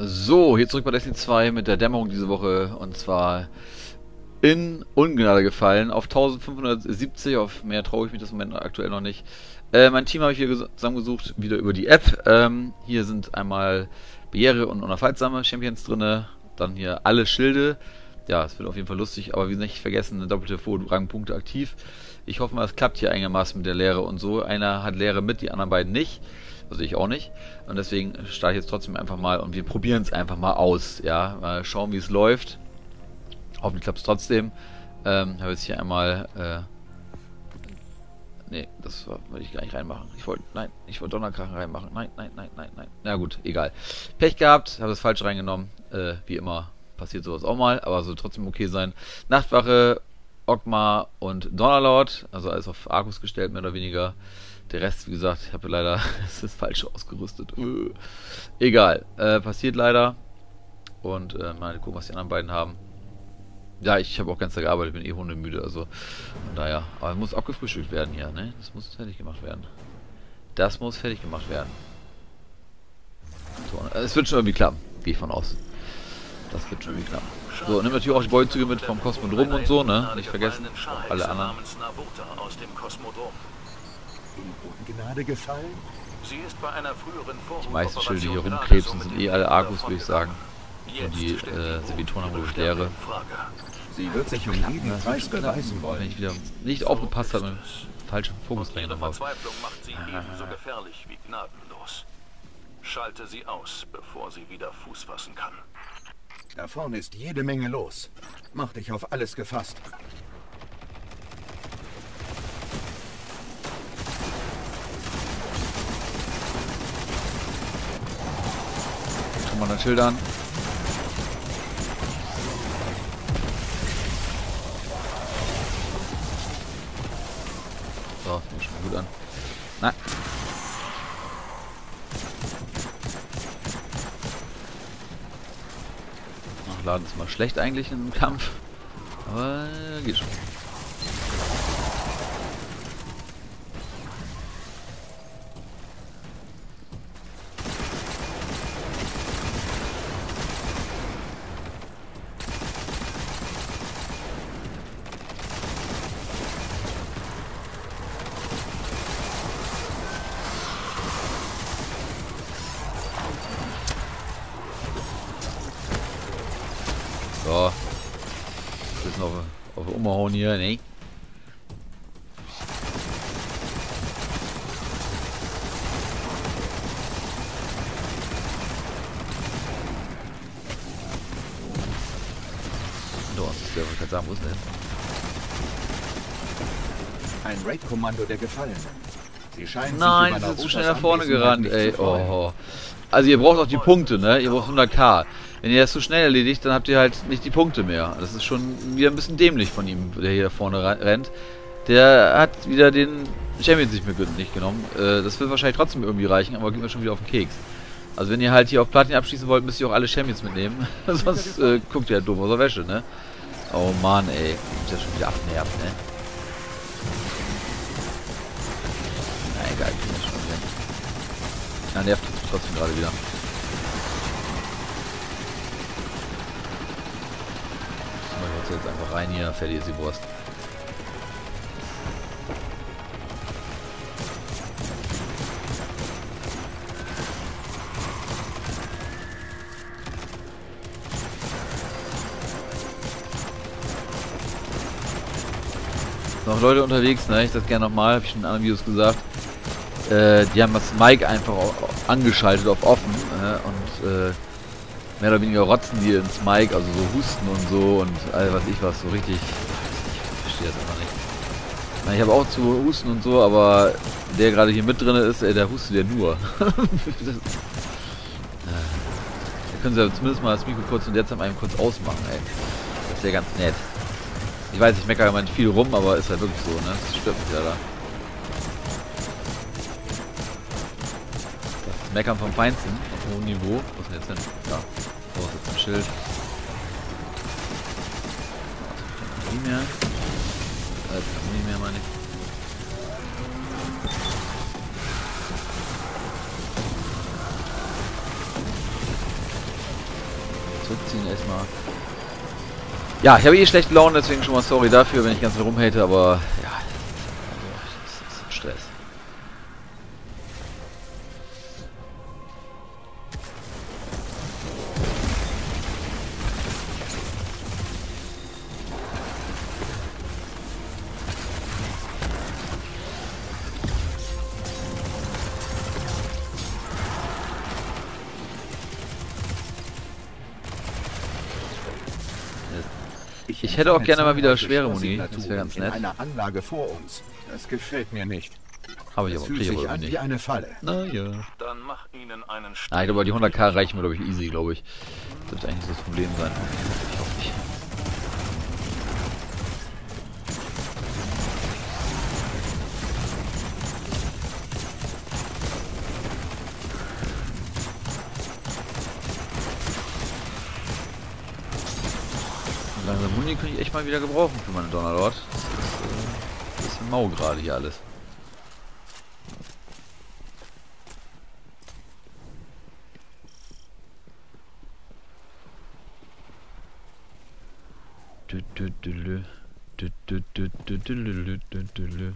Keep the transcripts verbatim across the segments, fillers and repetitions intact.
So, hier zurück bei Destiny zwei mit der Dämmerung diese Woche, und zwar in Ungnade gefallen auf eintausendfünfhundertsiebzig, auf mehr traue ich mich das im Moment aktuell noch nicht. Äh, mein Team habe ich wieder zusammengesucht, wieder über die App. Ähm, hier sind einmal Barriere und unaufhaltsame Champions drin, dann hier alle Schilde. Ja, es wird auf jeden Fall lustig, aber wie nicht vergessen, eine doppelte Vorrangpunkte aktiv. Ich hoffe mal, es klappt hier einigermaßen mit der Lehre und so. Einer hat Lehre mit, die anderen beiden nicht. Also ich auch nicht. Und deswegen starte ich jetzt trotzdem einfach mal und wir probieren es einfach mal aus. Ja, mal schauen, wie es läuft. Hoffentlich klappt es trotzdem. Ähm, habe jetzt hier einmal. Äh, ne, das wollte ich gar nicht reinmachen. Ich wollte. Nein, ich wollte Donnerkrachen reinmachen. Nein, nein, nein, nein, nein. Na gut, egal. Pech gehabt, habe das falsch reingenommen. Äh, wie immer passiert sowas auch mal, aber soll trotzdem okay sein. Nachtwache, Ogma und Donnerlord. Also alles auf Argus gestellt, mehr oder weniger. Der Rest, wie gesagt, ich habe leider, es ist falsch ausgerüstet. Äh, egal, äh, passiert leider. Und äh, mal gucken, was die anderen beiden haben. Ja, ich habe auch ganz Tag gearbeitet, bin eh hundemüde, also von daher. Aber muss abgefrühstückt werden hier, ne? Das muss fertig gemacht werden. Das muss fertig gemacht werden. So, es wird schon irgendwie klappen, gehe ich von aus. Das wird schon irgendwie klappen. So, nimm natürlich auch die Beutezüge mit vom Kosmodrom und so, ne? Nicht vergessen, auch alle anderen. In Ungnade gefallen? Sie ist bei einer früheren Die meisten Schilde hier rumkrebsen sind eh alle Argus, würde ich sagen. Und die äh, Servitoren haben wohl Leere. Sie wird sich um jeden Preis beweisen wollen. Wenn ich wieder nicht aufgepasst habe, mit falschem Fokus reingenommen habe. Verzweiflung macht sie ebenso gefährlich wie gnadenlos. Schalte sie aus, bevor sie wieder Fuß fassen kann. Da vorne ist jede Menge los. Mach dich auf alles gefasst. Schon mal das Schild an. So, fängt schon mal gut an. Na. Nachladen ist mal schlecht eigentlich im Kampf. Aber geht schon. So. Bisschen auf, auf umhauen hier, ne? Da ist der, was ich gerade sagen, wo ist denn? Ein Raid-Kommando der Gefallenen. Sie scheinen Nein, sich sie über sind zu schnell nach Narutos vorne Anwesenheit gerannt, nicht ey. zu freuen. Oh. Also ihr braucht auch die Punkte, ne? Ihr braucht hundert K. Wenn ihr das zu schnell erledigt, dann habt ihr halt nicht die Punkte mehr. Das ist schon wieder ein bisschen dämlich von ihm, der hier vorne rennt. Der hat wieder den Champions nicht mehr nicht genommen. Äh, das wird wahrscheinlich trotzdem irgendwie reichen, aber geht mir schon wieder auf den Keks. Also wenn ihr halt hier auf Platin abschließen wollt, müsst ihr auch alle Champions mitnehmen. Sonst äh, guckt ihr halt doof aus der Wäsche, ne? Oh Mann, ey. Das ist ja schon wieder abnervt, ne? Na egal, ich bin ja schon wieder. Na, nervt mich trotzdem gerade wieder. Ich jetzt einfach rein hier, fertig ist die Wurst. Noch Leute unterwegs, ne? Ich das gerne nochmal, habe ich schon in anderen Videos gesagt. Äh, die haben das Mic einfach angeschaltet auf offen äh, und äh, mehr oder weniger rotzen die ins Mic, also so husten und so und all was ich was, so richtig. Ich verstehe das einfach nicht. Na, ich habe auch zu husten und so, aber der gerade hier mit drin ist, ey, der hustet ja nur. Das, da können sie ja zumindest mal das Mikro kurz und jetzt einmal kurz ausmachen, ey. Das wäre ganz nett. Ich weiß, ich meckere immer nicht viel rum, aber ist halt wirklich so, ne? Das stört mich ja da. Das Meckern vom Feinsten, auf hohem Niveau. Wo ist denn jetzt hin? Ja, so ist jetzt ein Schild. Nie mehr. Äh, nie mehr, meine ich. zurückziehen erstmal. Ja, ich habe eh schlechte Laune, deswegen schon mal sorry dafür, wenn ich ganz rumhate, aber ja, also, das ist ein Stress. Ich hätte auch gerne mal wieder schwere Muni, das wäre ganz nett. In einer Anlage vor uns. Das gefällt mir nicht. Habe ich aber, fühlt kriege ich sich aber an nicht. wie eine Falle. Naja. Dann mach ihnen einen Ah, ich glaube, die hundert K reichen mir, glaube ich, easy, glaube ich. Das wird eigentlich so das Problem sein. Ich hoffe nicht. Langsam Muni könnte ich echt mal wieder gebrauchen für meine Donnerlord. Das ist äh, ein bisschen mau gerade hier alles. Du, du, du, du. Du, du, du, du, du, du, du, du, du.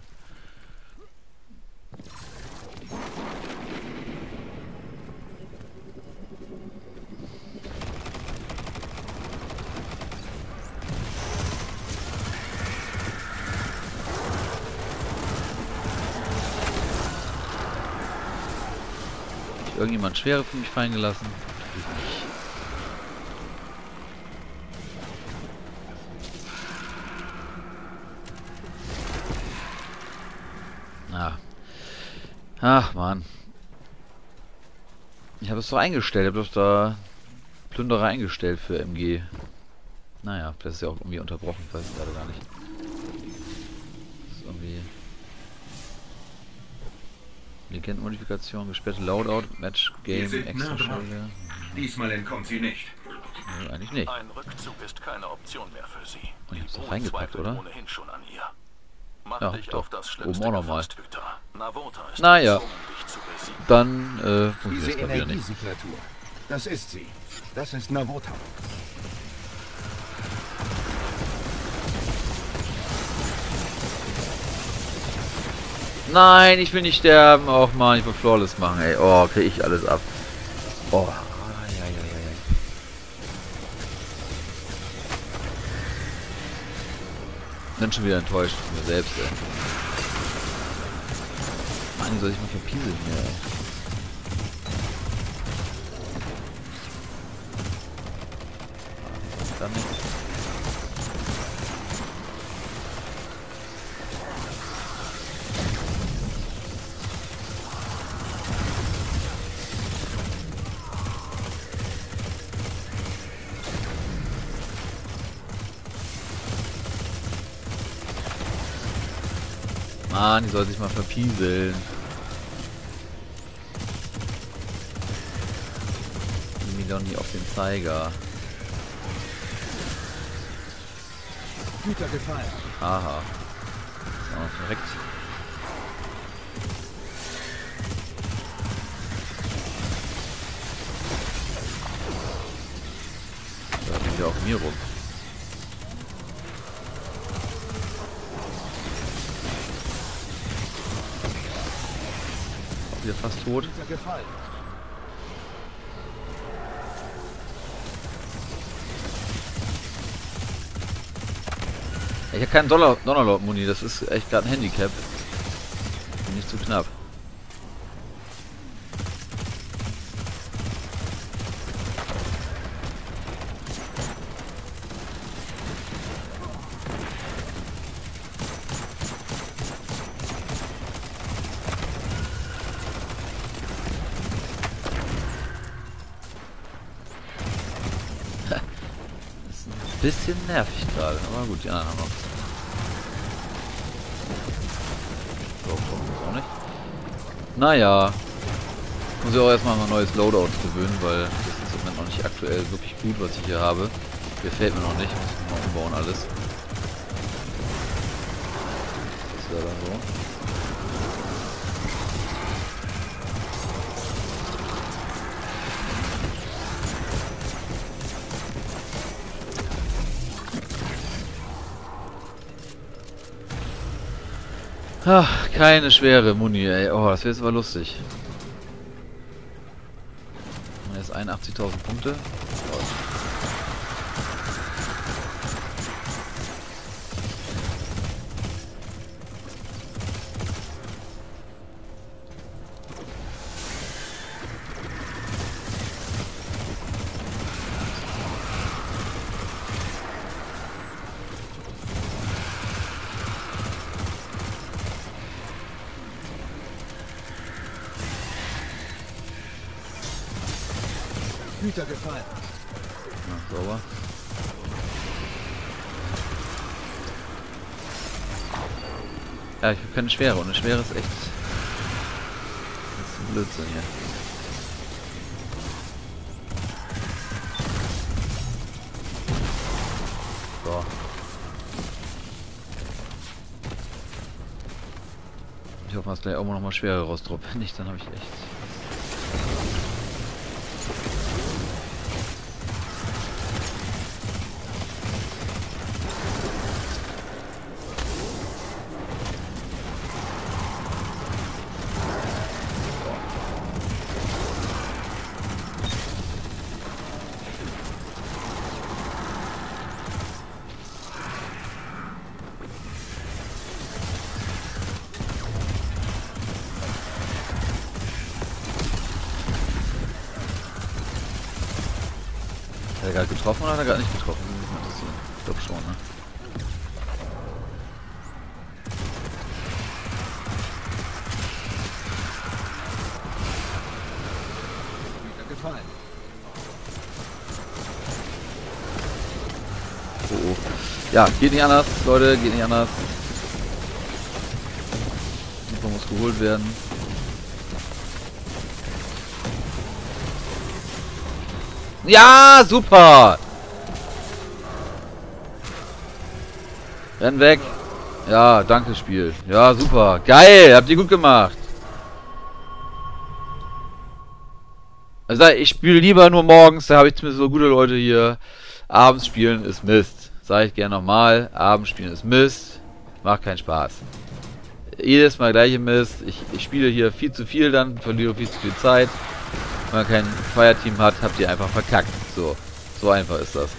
Irgendjemand Schwere für mich fallen gelassen? Natürlich nicht. Ah. Ach man. Ich habe es doch eingestellt, ich habe doch da Plünderer eingestellt für M G. Naja, das ist ja auch irgendwie unterbrochen, ich weiß es gerade gar nicht. Das ist irgendwie... Legendenmodifikation, gesperrte Loadout, Match, Game, extra Schilde. Diesmal entkommt sie nicht. Nee, eigentlich nicht. Ein Rückzug ist keine Option mehr für sie. Ich hab's doch Die reingepackt, zweifelt oder? ohnehin schon an ihr. Mach Ja, dich doch. auf das Oben Schlimmste auch nochmal. gefasst, Hüter. Navota ist Naja. gezwungen, dich zu besiegen. Dann, äh, funktioniert Diese das gerade wieder nicht. Energiesignatur. Das ist sie. Das ist Navota. Nein, ich will nicht sterben. Och man, ich will Flawless machen, ey. Oh, krieg ich alles ab. Oh. Ja, ja, ja, ja. Bin schon wieder enttäuscht von mir selbst, ey. Mann, die soll ich mal verpieseln hier, ey. Damit. Mann, die soll sich mal verpieseln. Nimm mir doch nie auf den Zeiger. Guter Gefallen. Aha. Oh, direkt. Da bin ich auf mir rum. Wieder fast tot. Guter Gefallen. Ich habe keinen Dollar Donnerlord-Muni, das ist echt gerade ein Handicap. Nicht zu knapp. Bisschen nervig gerade, aber gut, die anderen haben noch. So, kommt auch nicht. Naja. Muss ich auch erstmal an ein neues Loadout gewöhnen, weil das ist im Moment noch nicht aktuell wirklich gut, was ich hier habe. Gefällt mir noch nicht. Muss ich mal umbauen alles. Das ist leider so. Ach, keine schwere Muni, ey. Oh, das wäre jetzt aber lustig. Jetzt einundachtzigtausend Punkte. Hüter gefallen. Na, sauber. Ja, ich habe keine Schwere und eine Schwere ist echt. Das ist ein Blödsinn hier. So. Ich hoffe, dass gleich auch noch mal Schwere rausdroppt. Wenn nicht, dann habe ich echt. Hat er gerade getroffen oder hat er gerade nicht getroffen? Das würde mich mal interessieren. Ich glaube schon, ne? Hüter gefallen. Oh, oh. Ja, geht nicht anders, Leute, geht nicht anders. Super muss geholt werden. Ja, super! Renn weg. Ja, danke Spiel. Ja, super. Geil, habt ihr gut gemacht. Also ich spiele lieber nur morgens, da habe ich zumindest so gute Leute hier. Abends spielen ist Mist. Sage ich gerne nochmal. Abends spielen ist Mist. Macht keinen Spaß. Jedes Mal gleiche Mist. Ich, ich spiele hier viel zu viel dann, verliere viel zu viel Zeit. Wenn man kein Fireteam hat, habt ihr einfach verkackt. So, so einfach ist das.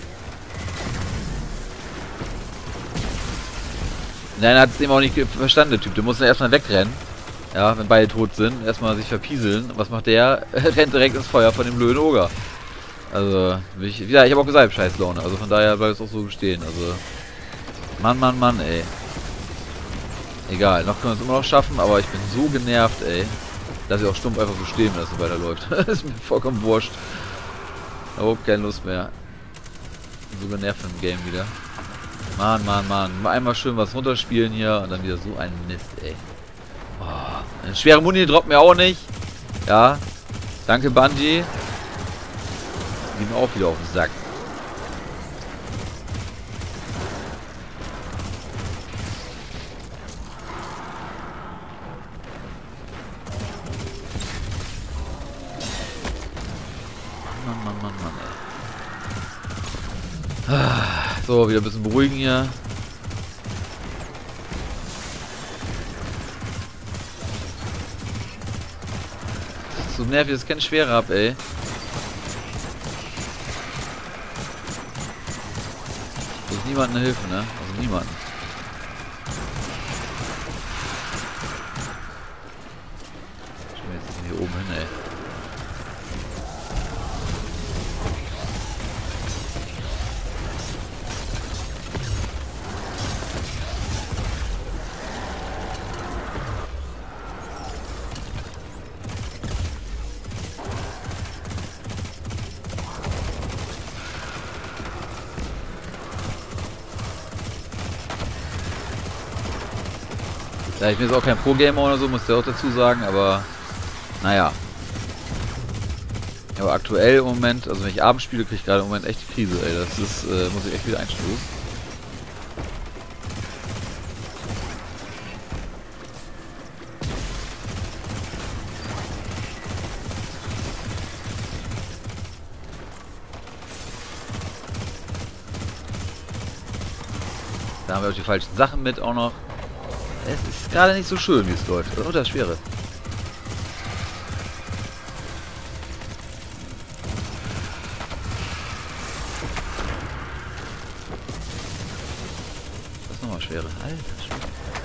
Nein, hat es eben auch nicht verstanden, der Typ. Der muss dann erstmal wegrennen. Ja, wenn beide tot sind. Erstmal sich verpieseln. Was macht der? Rennt direkt ins Feuer von dem blöden Oger. Also, ich, ja, ich habe auch gesagt, scheiß Laune. Also von daher bleibt es auch so stehen. Also, Mann, Mann, Mann, ey. Egal, noch können wir es immer noch schaffen, aber ich bin so genervt, ey. Dass ich auch stumpf einfach so stehen lasse, weiterläuft. Das ist mir vollkommen wurscht. Ich habe keine Lust mehr. So genervt im Game wieder. Mann, Mann, Mann. Einmal schön was runterspielen hier und dann wieder so ein Mist, ey. Oh, eine schwere Muni droppt mir auch nicht. Ja. Danke, Bungie. Die gehen mir auch wieder auf den Sack. Mann, Mann, Mann, Mann, ey. Ah, so, wieder ein bisschen beruhigen hier. Das ist so nervig, dass ich keine Schwere habe, ey. Da ist niemand eine Hilfe, ne? Also niemand. Ich bin jetzt hier oben hin, ey. Ja, ich bin jetzt auch kein Pro-Gamer oder so, muss ich auch dazu sagen, aber naja. Aber aktuell im Moment, also wenn ich abends spiele, kriege ich gerade im Moment echt die Krise, ey. Das ist, äh, muss ich echt wieder einstufen. Da haben wir auch die falschen Sachen mit auch noch. es ist gerade nicht so schön, wie es läuft. Oh, das Schwere. Das ist nochmal Schwere. Alter Schwere.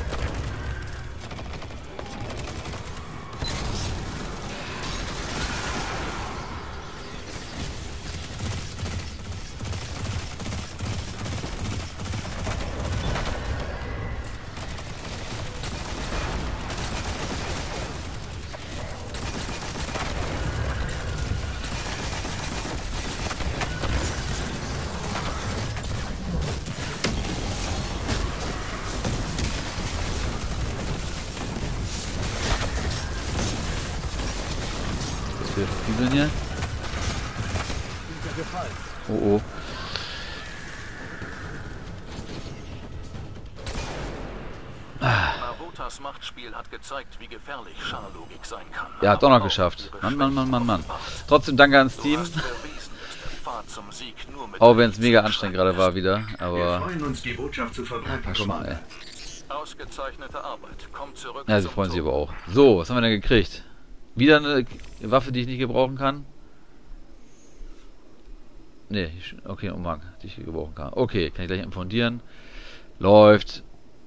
Wir verflügeln hier. Oh oh. Marotas Machtspiel hat gezeigt, wie gefährlich Scharlogik sein kann. Ja, hat doch noch geschafft. Mann, Mann, Mann, Mann, Mann. Trotzdem danke ans Team. Auch wenn es mega anstrengend gerade war wieder. Aber. Wir freuen uns, die Botschaft zu verbreiten, Commander. Ausgezeichnete Arbeit. Kommt zurück. Ja, sie freuen sich aber auch. So, was haben wir denn gekriegt? Wieder eine Waffe, die ich nicht gebrauchen kann? Ne, okay, Umhang, die ich gebrauchen kann. Okay, kann ich gleich imfundieren. Läuft.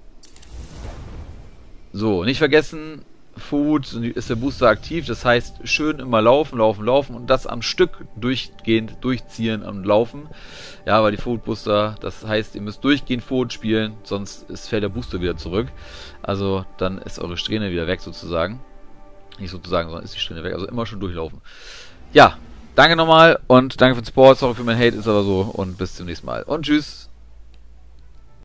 So, nicht vergessen, Food ist der Booster aktiv. Das heißt, schön immer laufen, laufen, laufen und das am Stück durchgehend durchziehen und laufen. Ja, weil die Food Booster, das heißt, ihr müsst durchgehend Food spielen, sonst ist, fällt der Booster wieder zurück. Also, dann ist eure Strähne wieder weg sozusagen. Nicht sozusagen, sondern ist die Strähne weg. Also immer schon durchlaufen. Ja, danke nochmal und danke für den Support. Sorry für mein Hate, ist aber so. Und bis zum nächsten Mal. Und tschüss.